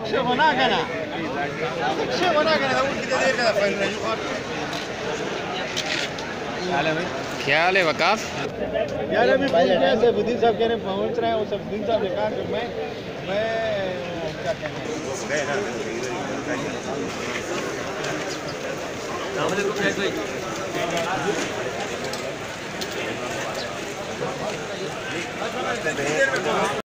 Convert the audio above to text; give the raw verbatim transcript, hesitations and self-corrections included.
شوف هناك انا شوف هناك انا اقول كده دير كده فايل کیا حال ہے وقاف؟ یار ابھی پوچھ رہے ہیں سیفالدین صاحب کہہ رہے ہیں پہنچ رہے ہیں وہ سیفالدین صاحب نے کہا کہ میں میں کیا کہتے ہیں